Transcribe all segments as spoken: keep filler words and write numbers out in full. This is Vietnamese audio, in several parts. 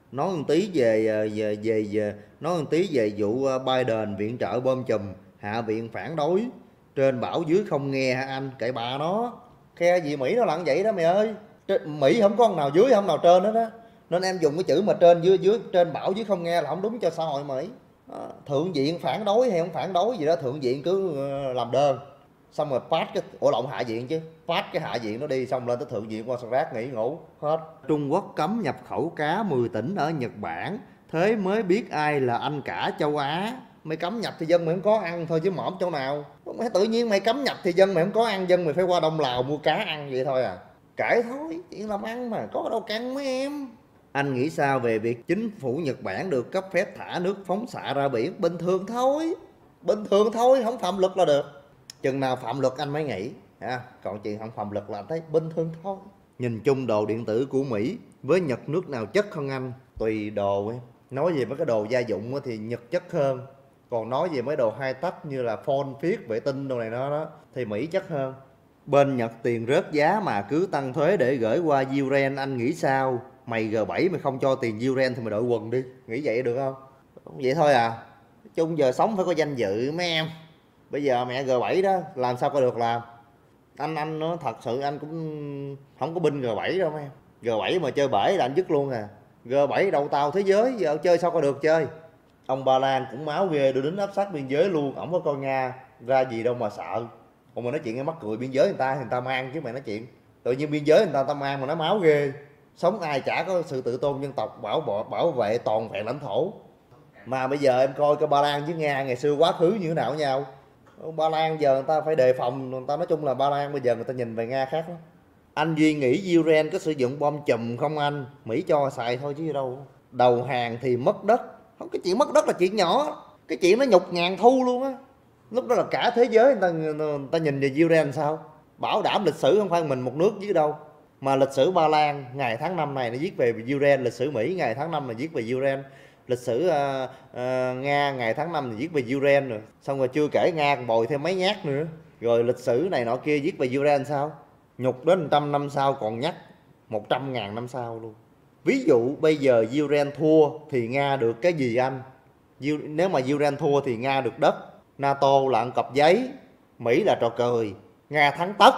Nói một tí về về về, về nói một tí về vụ Biden viện trợ bom chùm, hạ viện phản đối, trên bảo dưới không nghe hả anh, kệ bà nó. Khe gì Mỹ nó là vậy đó mày ơi. Mỹ không có con nào dưới không nào trên hết á, nên em dùng cái chữ mà trên dưới dưới trên bảo dưới không nghe là không đúng cho xã hội Mỹ. Đó. Thượng viện phản đối hay không phản đối gì đó, thượng viện cứ làm đơn xong rồi pass cái ổ lộn hạ viện chứ pass cái hạ viện nó đi, xong lên tới thượng viện qua rác nghỉ ngủ hết. Trung Quốc cấm nhập khẩu cá mười tỉnh ở Nhật Bản, thế mới biết ai là anh cả châu Á. Mày cấm nhập thì dân mày không có ăn thôi chứ mõm chỗ nào. Mày tự nhiên mày cấm nhập thì dân mày không có ăn, dân mày phải qua Đông Lào mua cá ăn vậy thôi à. Kể thôi, chuyện làm ăn mà có đâu căng mấy em. Anh nghĩ sao về việc chính phủ Nhật Bản được cấp phép thả nước phóng xạ ra biển? Bình thường thôi, bình thường thôi, không phạm luật là được. Chừng nào phạm luật anh mới nghĩ à, còn chuyện không phạm luật là anh thấy bình thường thôi. Nhìn chung đồ điện tử của Mỹ với Nhật nước nào chất hơn anh? Tùy đồ ấy. Nói về mấy cái đồ gia dụng thì Nhật chất hơn, còn nói về mấy đồ high tech như là phone, viết, vệ tinh đồ này nó đó thì Mỹ chất hơn. Bên Nhật tiền rớt giá mà cứ tăng thuế để gửi qua Yuan, anh nghĩ sao? Mày G bảy mày không cho tiền Yuan thì mày đội quần đi, nghĩ vậy được không? Vậy thôi à. Nói chung giờ sống phải có danh dự mấy em. Bây giờ mẹ G bảy đó làm sao có được làm. Anh anh nó thật sự anh cũng không có binh G bảy đâu mấy em. G bảy mà chơi bể là anh dứt luôn à. G bảy đầu tàu thế giới, giờ chơi sao có được chơi. Ông Ba Lan cũng máu ghê, đưa đến áp sát biên giới luôn, ổng có con Nga ra gì đâu mà sợ. Còn mà nói chuyện cái mắc cười, biên giới người ta thì người ta mang chứ mày nói chuyện. Tự nhiên biên giới người ta người ta mang mà nó máu ghê. Sống ai chả có sự tự tôn dân tộc, bảo bảo, bảo vệ toàn vẹn lãnh thổ. Mà bây giờ em coi cái Ba Lan với Nga ngày xưa quá khứ như thế nào với nhau. Ba Lan giờ người ta phải đề phòng, người ta nói chung là Ba Lan bây giờ người ta nhìn về Nga khác lắm. Anh Duy nghĩ Iran có sử dụng bom chùm không anh? Mỹ cho xài thôi chứ đâu. Đầu hàng thì mất đất. Không, cái chuyện mất đất là chuyện nhỏ, cái chuyện nó nhục ngàn thu luôn á. Lúc đó là cả thế giới người ta, người ta nhìn về Iran sao? Bảo đảm lịch sử không phải mình một nước chứ đâu. Mà lịch sử Ba Lan ngày tháng năm này nó viết về Iran, lịch sử Mỹ ngày tháng năm này viết về Iran, lịch sử uh, uh, Nga ngày tháng năm thì viết về Iran rồi. Xong rồi chưa kể Nga còn bồi thêm mấy nhát nữa. Rồi lịch sử này nọ kia viết về Iran sao? Nhục đến một trăm năm sau còn nhắc một trăm ngàn năm sau luôn. Ví dụ bây giờ Iran thua thì Nga được cái gì anh? Nếu mà Iran thua thì Nga được đất, NATO là ăn cặp giấy, Mỹ là trò cười, Nga thắng tất,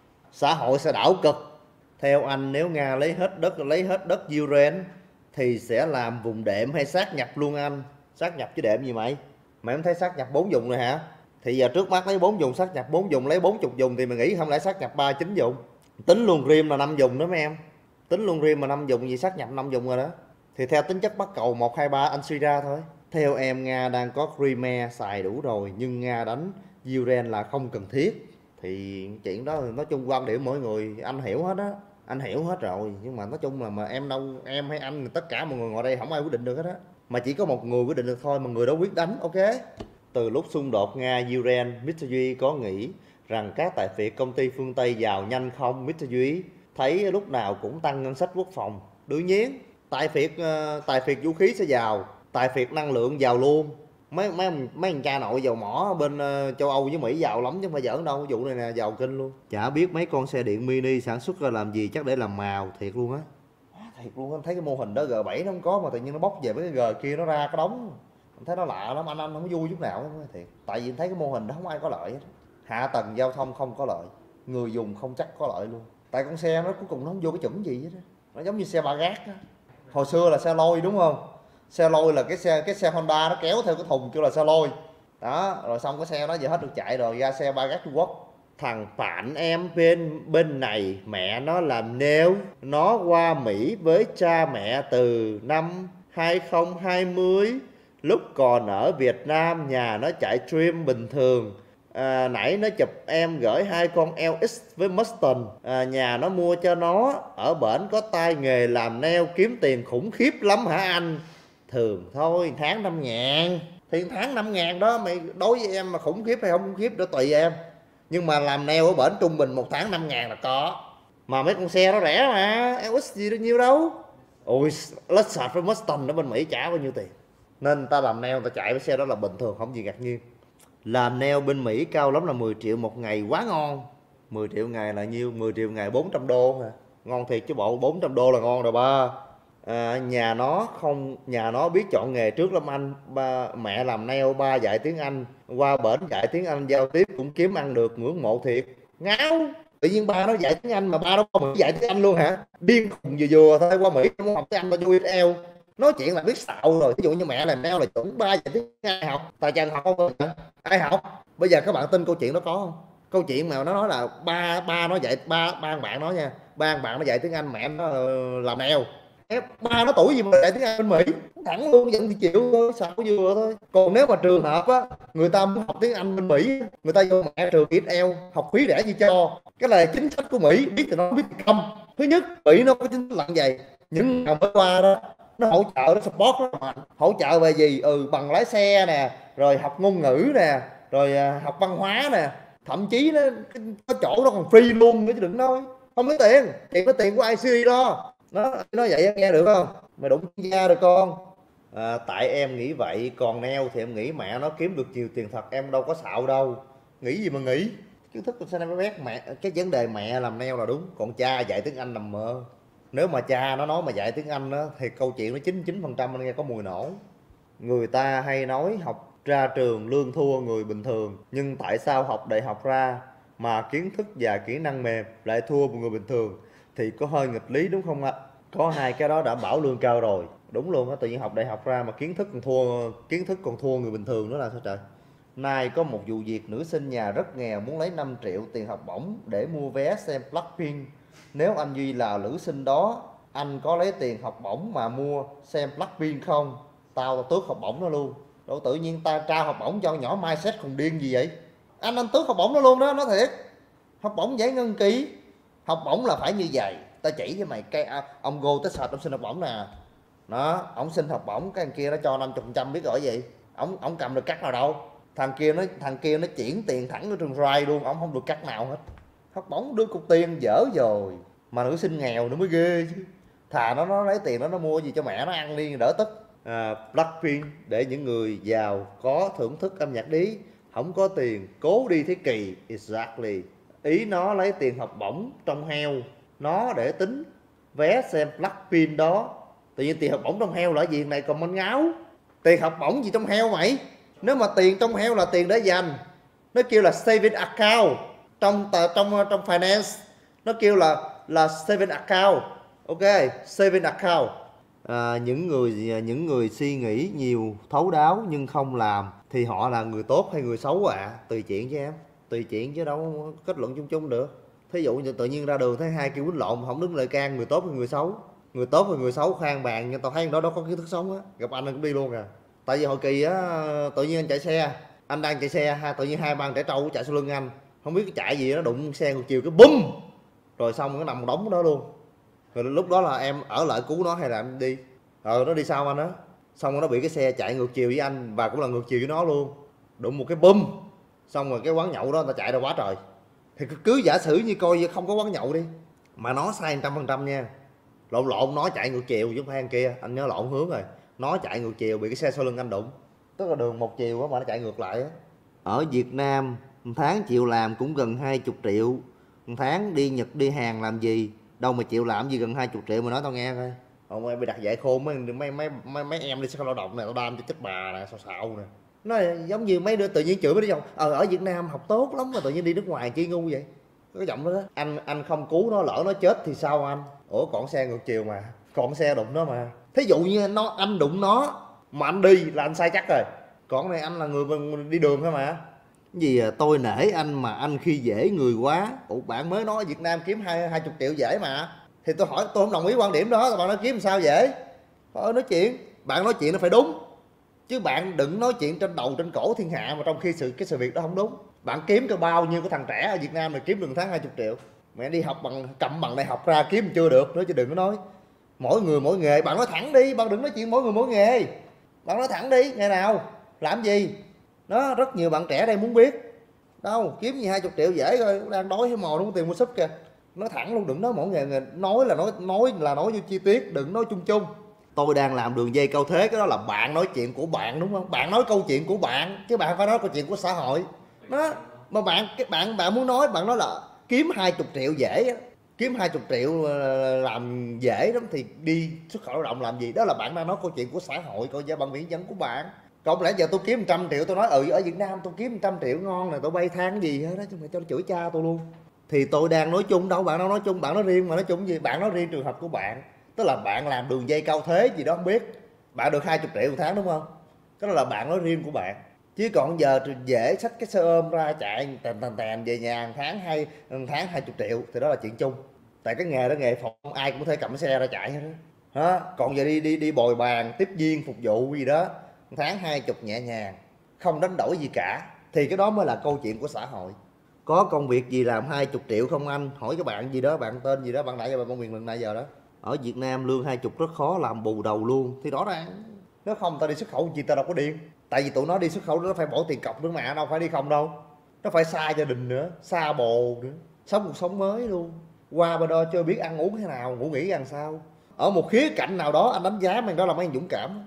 xã hội sẽ đảo cực. Theo anh nếu Nga lấy hết đất lấy hết đất Iran thì sẽ làm vùng đệm hay sát nhập luôn anh? Sát nhập chứ đệm gì mày? Mày không thấy sát nhập bốn vùng rồi hả? Thì giờ trước mắt lấy bốn vùng sát nhập bốn vùng, lấy bốn mươi vùng thì mày nghĩ không lẽ sát nhập ba mươi chín vùng? Tính luôn Rim là năm vùng đó mấy em. Tính luôn Rim mà năm vùng gì sát nhập năm vùng rồi đó. Thì theo tính chất bắt cầu một hai ba anh suy ra thôi. Theo em Nga đang có Crimea xài đủ rồi, nhưng Nga đánh Iran là không cần thiết. Thì chuyện đó nói chung quan điểm mỗi người anh hiểu hết á, anh hiểu hết rồi. Nhưng mà nói chung là mà em đâu, em hay anh tất cả mọi người ngồi đây không ai quyết định được hết á. Mà chỉ có một người quyết định được thôi, mà người đó quyết đánh, ok. Từ lúc xung đột Nga-Iran, mít tơ Duy có nghĩ rằng các tài phiệt công ty phương Tây giàu nhanh không? mít tơ Duy thấy lúc nào cũng tăng ngân sách quốc phòng. Đương nhiên, tài phiệt tài phiệt vũ khí sẽ giàu, tài phiệt năng lượng giàu luôn. Mấy mấy mấy anh cha nội dầu mỏ bên uh, châu Âu với Mỹ giàu lắm chứ không phải giỡn đâu. Vụ này nè giàu kinh luôn. Chả biết mấy con xe điện mini sản xuất ra làm gì, chắc để làm màu thiệt luôn á. Thiệt luôn, anh thấy cái mô hình đó G bảy nó không có mà tự nhiên nó bóc về mấy cái G kia nó ra cái đống. Anh thấy nó lạ lắm, anh anh không vui chút nào hết thiệt. Tại vì anh thấy cái mô hình đó không ai có lợi hết. Hạ tầng giao thông không có lợi, người dùng không chắc có lợi luôn. Tại con xe nó cuối cùng nó không vô cái chuẩn gì hết á. Nó giống như xe ba gác á. Hồi xưa là xe lôi đúng không? Xe lôi là cái xe cái xe Honda nó kéo theo cái thùng kêu là xe lôi. Đó, rồi xong cái xe đó giờ hết được chạy rồi, ra xe ba gác Trung Quốc. Thằng bạn em bên bên này mẹ nó làm nail, nó qua Mỹ với cha mẹ từ năm hai không hai không. Lúc còn ở Việt Nam nhà nó chạy trim bình thường. À, nãy nó chụp em gửi hai con lờ ích với Mustang, à, nhà nó mua cho nó. Ở bển có tay nghề làm nail kiếm tiền khủng khiếp lắm hả anh? Thường thôi, tháng năm ngàn. Thì tháng năm ngàn đó mày đối với em mà khủng khiếp hay không khủng khiếp đó tùy em. Nhưng mà làm nail ở bển trung bình một tháng năm ngàn là có. Mà mấy con xe nó rẻ mà, lờ ích gì được nhiêu đâu. Ôi, Lexus với Mustang ở bên Mỹ trả bao nhiêu tiền. Nên ta làm nail ta chạy với xe đó là bình thường, không gì ngạc nhiên. Làm nail bên Mỹ cao lắm là mười triệu một ngày quá ngon. Mười triệu ngày là nhiêu? Mười triệu ngày bốn trăm đô hả? Ngon thiệt chứ bộ, bốn trăm đô là ngon rồi ba. À, nhà nó không nhà nó biết chọn nghề trước lắm anh. Ba, mẹ làm nail, ba dạy tiếng Anh, qua bển dạy tiếng Anh giao tiếp cũng kiếm ăn được, ngưỡng mộ thiệt. Ngáo, tự nhiên ba nó dạy tiếng Anh mà ba nó qua Mỹ dạy tiếng Anh luôn hả? Điên khùng vừa vừa thôi, qua Mỹ nó muốn học tiếng Anh tao chui eo. Nói chuyện là biết xạo rồi. Ví dụ như mẹ làm nail là chuẩn, ba dạy tiếng Anh học, tài Trần học không? Ai học? Bây giờ các bạn tin câu chuyện đó có không? Câu chuyện mà nó nói là ba ba nó dạy, ba ba bạn nó nha, ba bạn nó dạy tiếng Anh, mẹ nó uh, làm nail. Ba nó tuổi gì mà dạy tiếng Anh bên Mỹ, thẳng luôn, vẫn thì chịu thôi, sao vừa thôi. Còn nếu mà trường hợp á, người ta muốn học tiếng Anh bên Mỹ, người ta vô mẹ trường ít eo, học phí rẻ như cho. Cái là chính sách của Mỹ, biết thì nó biết thì không. Thứ nhất, Mỹ nó có chính sách lặng vậy. Những nào mới qua đó, nó hỗ trợ, nó support nó mạnh. Hỗ trợ về gì? Ừ, bằng lái xe nè, rồi học ngôn ngữ nè, rồi à, học văn hóa nè. Thậm chí nó có chỗ nó còn free luôn nữa chứ đừng nói. Không lấy tiền, tiền có tiền của i xê đó. Nó nói vậy nghe được không? Mày đụng da được con. À, tại em nghĩ vậy, còn neo thì em nghĩ mẹ nó kiếm được nhiều tiền thật, em đâu có xạo đâu. Nghĩ gì mà nghĩ. Kiến thức sao em bé mẹ, cái vấn đề mẹ làm neo là đúng, còn cha dạy tiếng Anh nằm mơ. Nếu mà cha nó nói mà dạy tiếng Anh đó, thì câu chuyện nó chín mươi chín phần trăm anh nghe có mùi nổ. Người ta hay nói học ra trường lương thua người bình thường, nhưng tại sao học đại học ra mà kiến thức và kỹ năng mềm lại thua một người bình thường? Thì có hơi nghịch lý đúng không ạ? Có hai cái đó đảm bảo lương cao rồi. Đúng luôn á, tự nhiên học đại học ra mà kiến thức còn thua kiến thức còn thua người bình thường nữa là sao trời? Nay có một vụ việc nữ sinh nhà rất nghèo muốn lấy năm triệu tiền học bổng để mua vé xem Blackpink. Nếu anh Duy là nữ sinh đó, anh có lấy tiền học bổng mà mua xem Blackpink không? Tao tước học bổng nó luôn. Đâu tự nhiên ta trao học bổng cho nhỏ mindset còn điên gì vậy? Anh anh tước học bổng nó luôn đó, nói thiệt. Học bổng giải ngân ký. Học bổng là phải như vậy. Ta chỉ cho mày cái à, ông go tới sạch ông xin học bổng nè. Đó, ông xin học bổng, cái thằng kia nó cho năm mươi phần trăm biết gọi gì. Ông ông cầm được cắt nào đâu. Thằng kia nó thằng kia nó chuyển tiền thẳng ở trường rai luôn, ông không được cắt nào hết. Học bổng đưa cục tiền dở rồi. Mà nữ sinh nghèo nữa mới ghê chứ. Thà nó nó lấy tiền đó nó mua gì cho mẹ nó ăn đi đỡ tức. À, Blackpink để những người giàu có thưởng thức âm nhạc đi, không có tiền cố đi thế kỳ. Exactly. Ý nó lấy tiền học bổng trong heo nó để tính vé xem Blackpink đó. Tự nhiên tiền học bổng trong heo là gì này còn mình ngáo. Tiền học bổng gì trong heo mày? Nếu mà tiền trong heo là tiền để dành, nó kêu là saving account. Trong trong trong finance nó kêu là là saving account. Ok, saving account. À, những người những người suy nghĩ nhiều thấu đáo nhưng không làm thì họ là người tốt hay người xấu ạ? À? Tùy chuyện chứ em, tùy chuyện chứ đâu kết luận chung chung được. Thí dụ như tự nhiên ra đường thấy hai kêu quýnh lộn, không đứng lời can, người tốt hay người xấu? Người tốt hay người xấu khoan bàn, nhưng tao thấy đó đó có kiến thức sống á, gặp anh cũng đi luôn à. Tại vì hồi kỳ á, tự nhiên anh chạy xe, anh đang chạy xe ha, tự nhiên hai bạn trẻ trâu chạy sau lưng anh, không biết cái chạy gì nó đụng xe ngược chiều cái bum, rồi xong nó nằm đống đó luôn. Rồi lúc đó là em ở lại cứu nó hay là anh đi? Ờ nó đi sau anh á, xong nó bị cái xe chạy ngược chiều với anh và cũng là ngược chiều với nó luôn, đụng một cái bum, xong rồi cái quán nhậu đó người ta chạy ra quá trời. Thì cứ giả sử như coi không có quán nhậu đi, mà nó sai một trăm phần trăm nha, lộn lộn nó chạy ngược chiều chứ không phải anh kia, anh nhớ lộn hướng rồi, nó chạy ngược chiều bị cái xe sau lưng anh đụng, tức là đường một chiều á mà nó chạy ngược lại á. Ở Việt Nam một tháng chịu làm cũng gần hai mươi triệu, một tháng đi Nhật đi Hàn làm gì đâu mà chịu làm gì gần hai mươi triệu mà nói tao nghe coi. Ông em bị đặt dạy khôn mấy mấy mấy mấy, mấy em đi xuất khẩu lao động này, tao đam cho chết bà nè, xào xạo nè. Nó giống như mấy đứa tự nhiên chửi mấy đứa chồng ờ ở Việt Nam học tốt lắm mà tự nhiên đi nước ngoài chi ngu vậy. Cái giọng đó, đó anh anh không cứu nó lỡ nó chết thì sao anh? Ủa còn xe ngược chiều mà, còn xe đụng nó mà. Thí dụ như nó anh đụng nó mà anh đi là anh sai chắc rồi, còn này anh là người đi đường thôi mà. Cái gì à, tôi nể anh mà anh khi dễ người quá. Ủa bạn mới nói Việt Nam kiếm hai hai chục triệu dễ mà, thì tôi hỏi tôi không đồng ý quan điểm đó, bạn nói kiếm làm sao dễ? Thôi nói chuyện, bạn nói chuyện nó phải đúng, chứ bạn đừng nói chuyện trên đầu trên cổ thiên hạ mà trong khi sự cái sự việc đó không đúng. Bạn kiếm cho bao nhiêu cái thằng trẻ ở Việt Nam này kiếm được tháng hai mươi triệu, mẹ đi học bằng cầm bằng đại học ra kiếm chưa được nữa, chứ đừng có nói mỗi người mỗi nghề. Bạn nói thẳng đi, bạn đừng nói chuyện mỗi người mỗi nghề, bạn nói thẳng đi nghề nào làm gì đó. Rất nhiều bạn trẻ đây muốn biết đâu kiếm gì hai mươi triệu dễ rồi, đang đói hay mò đúng tiền mua súp kìa. Nói thẳng luôn, đừng nói mỗi nghề, nghề nói là nói nói là nói vô chi tiết, đừng nói chung chung. Tôi đang làm đường dây cao thế, cái đó là bạn nói chuyện của bạn đúng không? Bạn nói câu chuyện của bạn chứ bạn phải nói câu chuyện của xã hội đó. Mà bạn cái bạn bạn muốn nói, bạn nói là kiếm hai mươi triệu dễ, kiếm hai mươi triệu làm dễ lắm thì đi xuất khẩu lao động làm gì? Đó là bạn đang nói câu chuyện của xã hội, coi giá bằng viễn vấn của bạn. Còn lẽ giờ tôi kiếm một trăm triệu tôi nói ừ ở Việt Nam tôi kiếm một trăm triệu ngon này, tôi bay than gì hết đó, chứ mày cho nó chửi cha tôi luôn. Thì tôi đang nói chung đâu, bạn đâu nói chung, bạn nói riêng mà nói chung gì? Bạn nói riêng trường hợp của bạn, tức là bạn làm đường dây cao thế gì đó không biết, bạn được hai mươi triệu một tháng đúng không? Cái đó là bạn nói riêng của bạn. Chứ còn giờ dễ xách cái xe ôm ra chạy tèn tèn tèn về nhà một tháng hay một tháng hai mươi triệu thì đó là chuyện chung. Tại cái nghề đó nghề phòng, ai cũng có thể cầm cái xe ra chạy hết đó. Đó. Còn giờ đi đi đi bồi bàn tiếp viên phục vụ gì đó một tháng hai chục nhẹ nhàng, không đánh đổi gì cả, thì cái đó mới là câu chuyện của xã hội. Có công việc gì làm hai mươi triệu không anh? Hỏi các bạn gì đó, bạn tên gì đó, bạn nãy giờ bạn công việc lần nãy giờ đó. Ở Việt Nam lương hai mươi rất khó làm bù đầu luôn. Thì rõ ràng nếu không ta đi xuất khẩu chi ta đâu có điên. Tại vì tụi nó đi xuất khẩu nó phải bỏ tiền cọc nữa mà, đâu phải đi không đâu. Nó phải xa gia đình nữa, xa bồ nữa, sống cuộc sống mới luôn. Qua bên đó chưa biết ăn uống thế nào, ngủ nghỉ làm sao. Ở một khía cạnh nào đó anh đánh giá mình đó là mấy anh dũng cảm.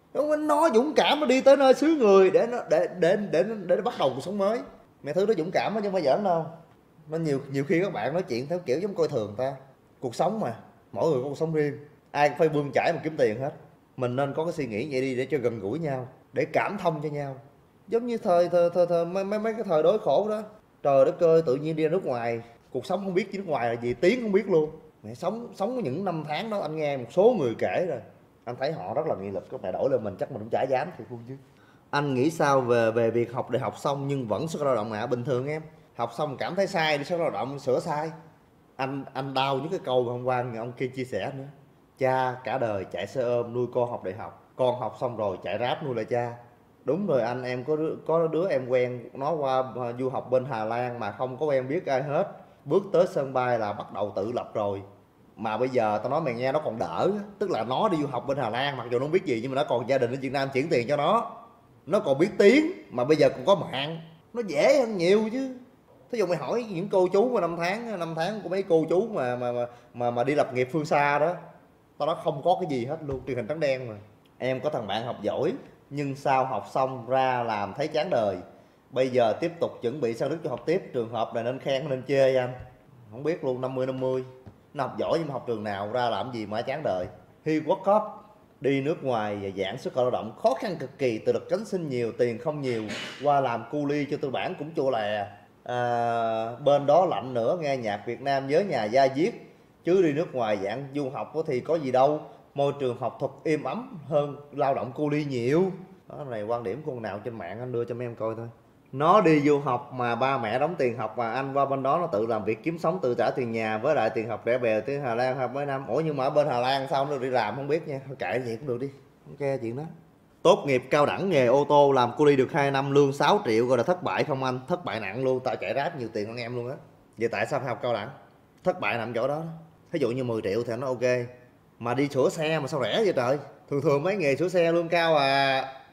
Nó dũng cảm nó đi tới nơi xứ người để nó để để để để, để nó bắt đầu cuộc sống mới. Mẹ thứ nó dũng cảm đó chứ không phải giỡn đâu. Nó nhiều nhiều khi các bạn nói chuyện theo kiểu giống coi thường ta. Cuộc sống mà, mỗi người có cuộc sống riêng, ai cũng phải bươn chải mà kiếm tiền hết. Mình nên có cái suy nghĩ vậy đi để cho gần gũi nhau, để cảm thông cho nhau. Giống như thời thời thời, thời mấy, mấy mấy cái thời đối khổ đó. Trời đất ơi, tự nhiên đi ra nước ngoài, cuộc sống không biết chứ nước ngoài là gì, tiếng không biết luôn. Mẹ sống sống những năm tháng đó anh nghe một số người kể rồi. Anh thấy họ rất là nghị lực, các mẹ đổi lên mình chắc mình cũng chả dám thì luôn chứ. Anh nghĩ sao về về việc học đại học xong nhưng vẫn xuất lao động ạ? À, bình thường em học xong cảm thấy sai đi xuất lao động sửa sai. Anh anh đau những cái câu hôm qua ông kia chia sẻ nữa. Cha cả đời chạy xe ôm nuôi con học đại học, con học xong rồi chạy Grab nuôi lại cha. Đúng rồi anh, em có đứa, có đứa em quen nó qua du học bên Hà Lan mà không có quen biết ai hết, bước tới sân bay là bắt đầu tự lập rồi. Mà bây giờ tao nói mày nghe nó còn đỡ, tức là nó đi du học bên Hà Lan mặc dù nó không biết gì nhưng mà nó còn gia đình ở Việt Nam chuyển tiền cho nó, nó còn biết tiếng mà bây giờ còn có mạng, nó dễ hơn nhiều chứ. Thí dụ mày hỏi những cô chú mà năm tháng năm tháng của mấy cô chú mà mà mà mà, mà đi lập nghiệp phương xa đó, tao nói không có cái gì hết luôn, truyền hình trắng đen mà. Em có thằng bạn học giỏi nhưng sau học xong ra làm thấy chán đời, bây giờ tiếp tục chuẩn bị sang Đức cho học tiếp, trường hợp này nên khen nên chê anh? Không biết luôn, năm mươi năm mươi. Nó học giỏi nhưng mà học trường nào ra làm gì mà chán đời. He work up, đi nước ngoài và giảng xuất khẩu lao động khó khăn cực kỳ, tự lực cánh sinh nhiều, tiền không nhiều, qua làm cu ly cho tư bản cũng chua lè. À, bên đó lạnh nữa, nghe nhạc Việt Nam nhớ nhà da diết, chứ đi nước ngoài dạng du học thì có gì đâu, môi trường học thuật êm ấm hơn lao động cu ly nhiều. Đó này quan điểm của con nào trên mạng anh đưa cho mấy em coi thôi. Nó đi du học mà ba mẹ đóng tiền học mà anh qua bên đó nó tự làm việc kiếm sống, tự trả tiền nhà với lại tiền học rẻ bèo tiếng Hà Lan học mấy năm. Ủa nhưng mà ở bên Hà Lan sao không được đi làm không biết nha, thôi kệ gì cũng được đi, không nghe chuyện đó. Tốt nghiệp cao đẳng nghề ô tô làm cu ly được hai năm lương sáu triệu gọi là thất bại không anh? Thất bại nặng luôn, tao chạy Grab nhiều tiền hơn em luôn á. Vậy tại sao phải học cao đẳng? Thất bại nằm chỗ đó. Ví dụ như mười triệu thì nó ok, mà đi sửa xe mà sao rẻ vậy trời? Thường thường mấy nghề sửa xe lương cao à.